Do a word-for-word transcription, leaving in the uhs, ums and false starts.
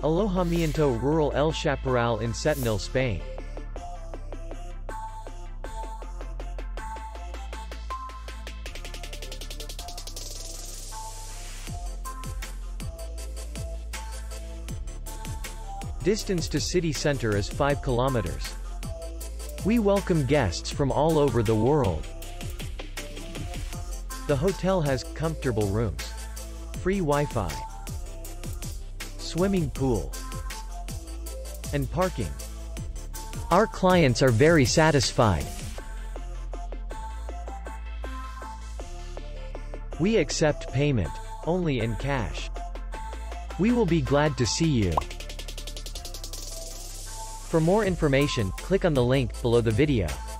Alojamiento Rural El Chaparral in Setenil, Spain. Distance to city center is five kilometers. We welcome guests from all over the world. The hotel has comfortable rooms, free Wi-Fi, swimming pool, and parking. Our clients are very satisfied. We accept payment only in cash. We will be glad to see you. For more information, click on the link below the video.